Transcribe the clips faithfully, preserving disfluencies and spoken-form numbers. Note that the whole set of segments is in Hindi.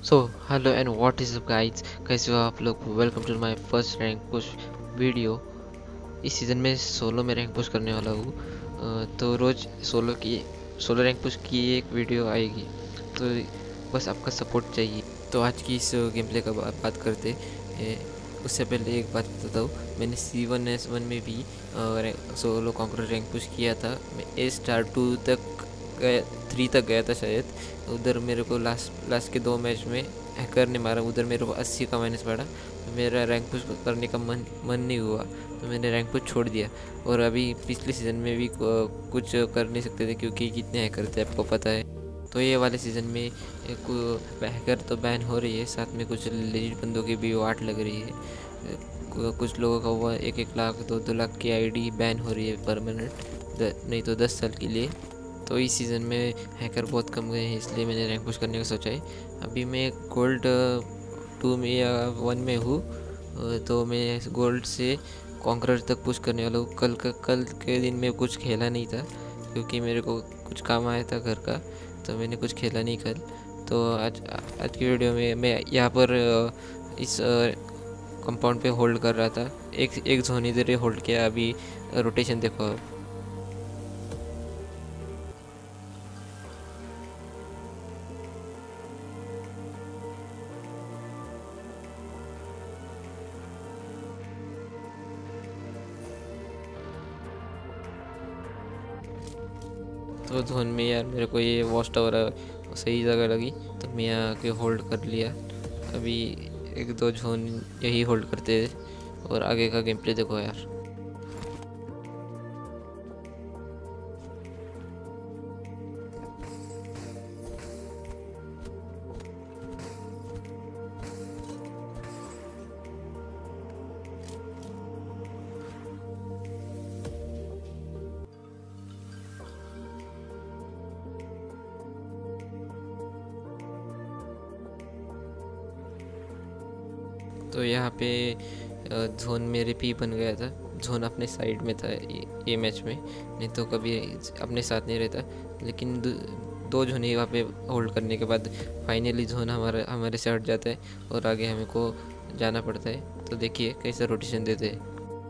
So hello and what is up guys, कैसे हो आप लोग। Welcome to my first rank push video. इस सीज़न में सोलो में रैंक पुश करने वाला हूँ। अ, तो रोज़ सोलो की सोलो रैंक पुश की एक वीडियो आएगी, तो बस आपका सपोर्ट चाहिए। तो आज की इस गेम प्ले का बा, बात करते ए, उससे पहले एक बात बताता हूँ। मैंने सी वन एस वन में भी सोलो कॉन्करर रैंक पुश किया था। मैं ए स्टार टू तक गया, थ्री तक गया था शायद। उधर मेरे को लास्ट लास्ट के दो मैच में हैकर ने मारा, उधर मेरे को अस्सी का माइनस पड़ा। तो मेरा रैंक पुश करने का मन मन नहीं हुआ, तो मैंने रैंक पुश छोड़ दिया। और अभी पिछले सीज़न में भी कुछ कर नहीं सकते थे क्योंकि कितने हैकर थे आपको पता है। तो ये वाले सीज़न में एक हैकर तो बैन हो रही है, साथ में कुछ लेजिट बंदों की भी वाट लग रही है। कुछ लोगों का वो एक एक लाख दो दो लाख की आईडी बैन हो रही है परमानेंट, नहीं तो दस साल के लिए। तो इस सीज़न में हैकर बहुत कम गए हैं, इसलिए मैंने रैंक पुश करने का सोचा है। अभी मैं गोल्ड टू में या वन में हूँ, तो मैं गोल्ड से कॉन्करर तक पुश करने वाला हूँ। कल का कल के दिन में कुछ खेला नहीं था क्योंकि मेरे को कुछ काम आया था घर का, तो मैंने कुछ खेला नहीं कल। तो आज आज की वीडियो में मैं यहाँ पर इस कंपाउंड पे होल्ड कर रहा था। एक एक जोन इधर होल्ड किया। अभी रोटेशन देखो आप। तो जोन में यार मेरे को ये वॉच टावर सही जगह लगी, तो मैं यहाँ आके होल्ड कर लिया। अभी एक दो जोन यही होल्ड करते हैं और आगे का गेम प्ले देखो यार। तो यहाँ पे जोन मेरे पे ही बन गया था। जोन अपने साइड में था ये, ये मैच में, नहीं तो कभी अपने साथ नहीं रहता। लेकिन दो, दो जोन ही वहाँ पे होल्ड करने के बाद फाइनली जोन हमारा हमारे से हट जाता है और आगे हमें को जाना पड़ता है। तो देखिए कैसे रोटेशन देते हैं।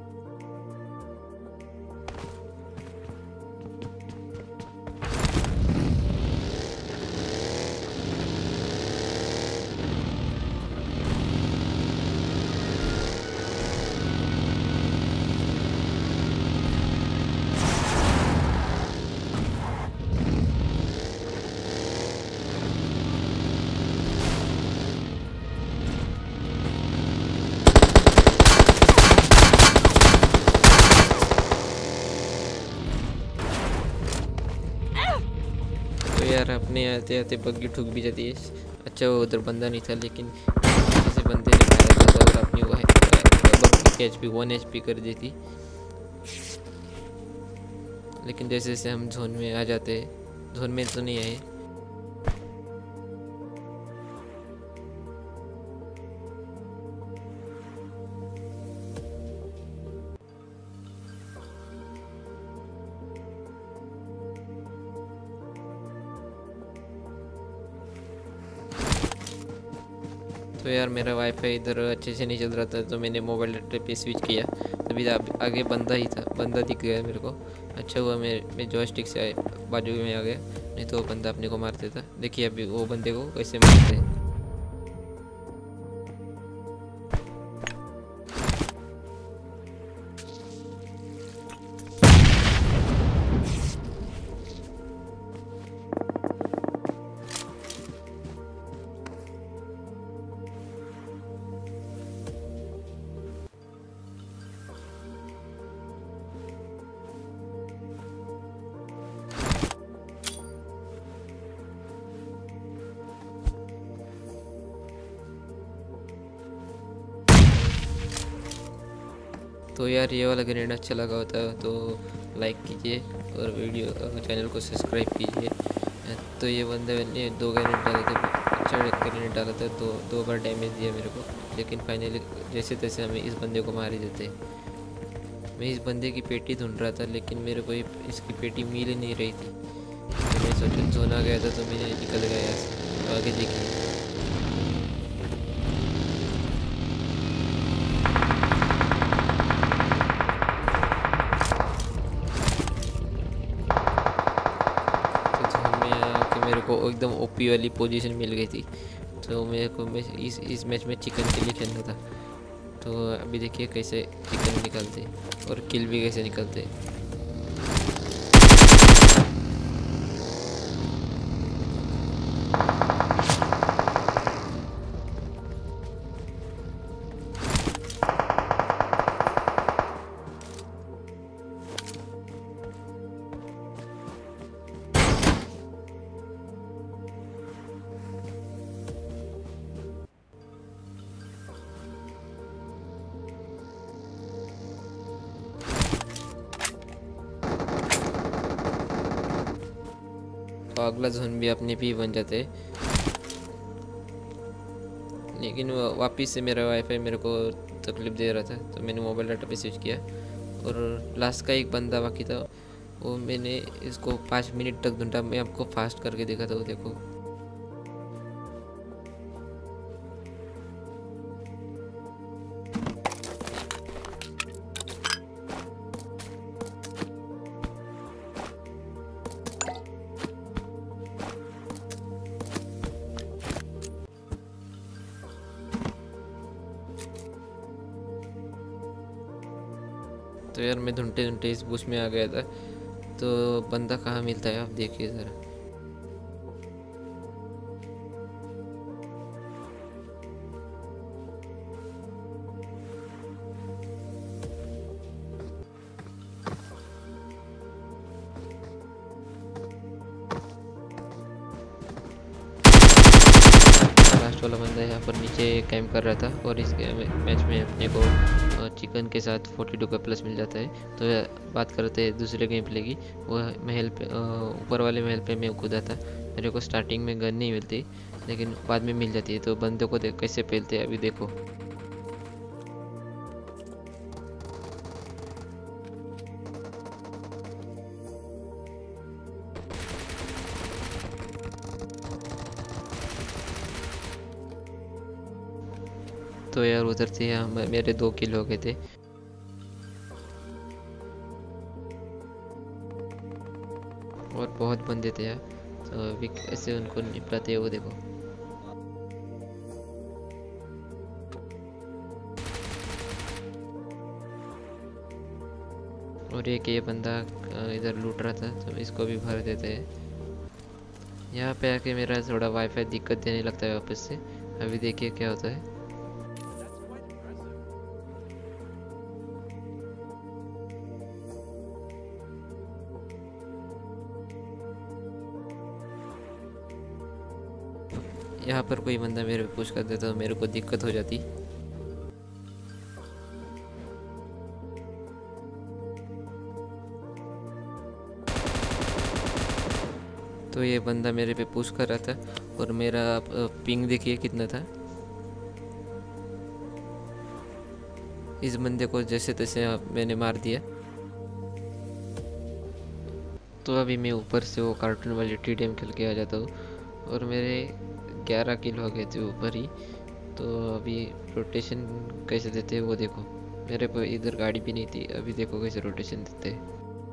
तो यार अपने आते आते बग्गी ठुक भी जाती है। अच्छा वो उधर बंदा नहीं था, लेकिन किसी बंदे ने मारा था और अपनी वो बग्गी की H P one H P कर दी थी। लेकिन जैसे जैसे हम जोन में आ जाते हैं, जोन में तो नहीं आए। तो यार मेरा वाईफाई इधर अच्छे से नहीं चल रहा था, तो मैंने मोबाइल डेटा पे स्विच किया। तभी आगे बंदा ही था, बंदा दिख गया मेरे को। अच्छा हुआ मैं मैं जॉयस्टिक से बाजू में आ गया, नहीं तो वो बंदा अपने को मार देता। देखिए अभी वो बंदे को कैसे मारते हैं। तो यार ये वाला ग्रेनेड अच्छा लगा होता है तो लाइक कीजिए और वीडियो चैनल को सब्सक्राइब कीजिए। तो ये बंदे ने दो ग्रेनेड डाले थे, अच्छा ग्रेनेड डाला था, तो दो बार डैमेज दिया मेरे को। लेकिन फाइनली जैसे तैसे हमें इस बंदे को मार ही देते। मैं इस बंदे की पेटी ढूंढ रहा था, लेकिन मेरे को इसकी पेटी मिल ही नहीं रही थी। तो मैं सोचा जोन आ गया था, तो मैंने निकल गया यहाँ से। तो आगे देखिए। वो एकदम ओपी वाली पोजीशन मिल गई थी। तो मेरे को मैं इस इस मैच में चिकन के लिए खेलना था। तो अभी देखिए कैसे चिकन निकलते और किल भी कैसे निकलते। तो अगला जोन भी अपने पे ही बन जाते, लेकिन वापस से मेरा वाईफाई मेरे को तकलीफ दे रहा था, तो मैंने मोबाइल डाटा पे स्विच किया। और लास्ट का एक बंदा बाकी था, वो मैंने इसको पाँच मिनट तक ढूंढा। मैं आपको फास्ट करके देखा था, वो देखो। तो यार मैं ढूंढते ढूंढते इस बुश में आ गया था। तो बंदा कहाँ मिलता है आप देखिए ज़रा। लास्ट वाला बंदा यहाँ पर नीचे कैंप कर रहा था, और इस मैच में अपने को चिकन के साथ बयालीस का प्लस मिल जाता है। तो बात करते हैं दूसरे गेम प्ले की। वह महल पे, ऊपर वाले महल पे मैं कूदा था। मेरे को स्टार्टिंग में गन नहीं मिलती, लेकिन बाद में मिल जाती है। तो बंदे को देख कैसे पेलते हैं अभी देखो। तो यार उधर से हम मेरे दो किल हो गए थे। और बहुत बंदे थे यार, तो अभी कैसे उनको निपटाते हैं वो देखो। और एक ये बंदा इधर लूट रहा था, तो इसको भी भर देते हैं। यहाँ पे आके मेरा थोड़ा वाईफाई दिक्कत देने लगता है वापस से। अभी देखिए क्या होता है। यहाँ पर कोई बंदा मेरे पे पुश कर देता तो मेरे को दिक्कत हो जाती। तो ये बंदा मेरे पे पुश कर रहा था, और मेरा पिंग देखिए कितना था। इस बंदे को जैसे तैसे मैंने मार दिया। तो अभी मैं ऊपर से वो कार्टून वाली टी डी एम खेल के आ जाता हूँ, और मेरे ग्यारह किल हो गए थे ऊपर ही। तो अभी रोटेशन कैसे देते हैं वो देखो। मेरे को इधर गाड़ी भी नहीं थी, अभी देखो कैसे रोटेशन देते हैं।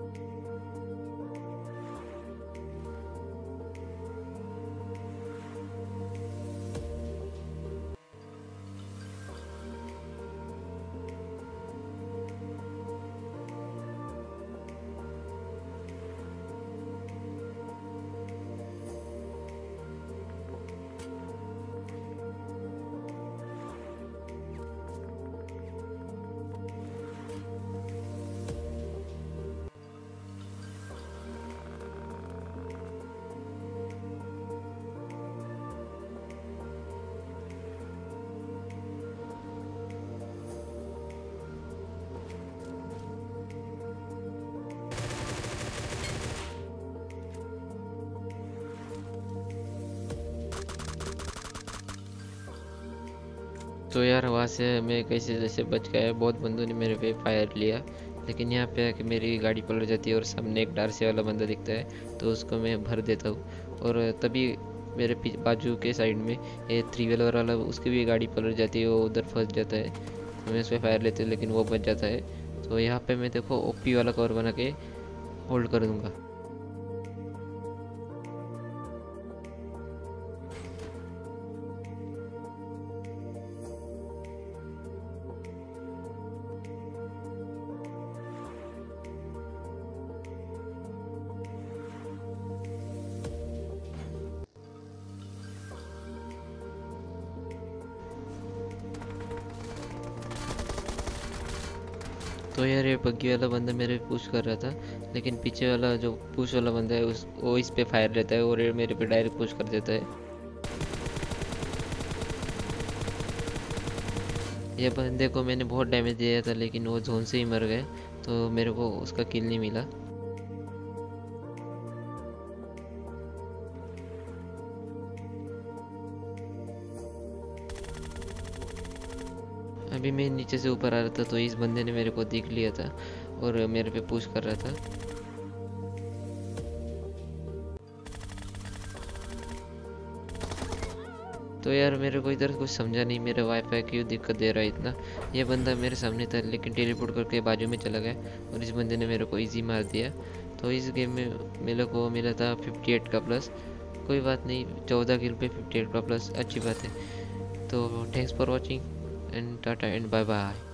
तो यार वहाँ से मैं कैसे जैसे बच गया। बहुत बंदों ने मेरे पे फायर लिया, लेकिन यहाँ पे आके मेरी गाड़ी पलट जाती है और सामने एक डार्सी वाला बंदा दिखता है, तो उसको मैं भर देता हूँ। और तभी मेरे बाजू के साइड में ये थ्री व्हीलर वाला, उसकी भी गाड़ी पलट जाती है, वो उधर फंस जाता है। तो मैं उस पर फायर लेते लेकिन वो बच जाता है। तो यहाँ पे मैं देखो ओपी वाला कवर बना के होल्ड कर दूँगा। तो यार ये बग्गी वाला बंदा मेरे पे पुश कर रहा था, लेकिन पीछे वाला जो पुश वाला बंदा है उस वो इस पे फायर रहता है और ये मेरे पे डायरेक्ट पुश कर देता है। ये बंदे को मैंने बहुत डैमेज दिया था लेकिन वो जोन से ही मर गए, तो मेरे को उसका किल नहीं मिला। अभी मैं नीचे से ऊपर आ रहा था तो इस बंदे ने मेरे को देख लिया था और मेरे पे पुश कर रहा था। तो यार मेरे को इधर कुछ समझा नहीं, मेरा वाईफाई क्यों दिक्कत दे रहा है इतना। ये बंदा मेरे सामने था लेकिन टेलीपोर्ट करके बाजू में चला गया और इस बंदे ने मेरे को इजी मार दिया। तो इस गेम में मेरे को मिला था अट्ठावन का प्लस। कोई बात नहीं, चौदह किल पे अट्ठावन का प्लस अच्छी बात है। तो thanks for watching and tata and bye bye.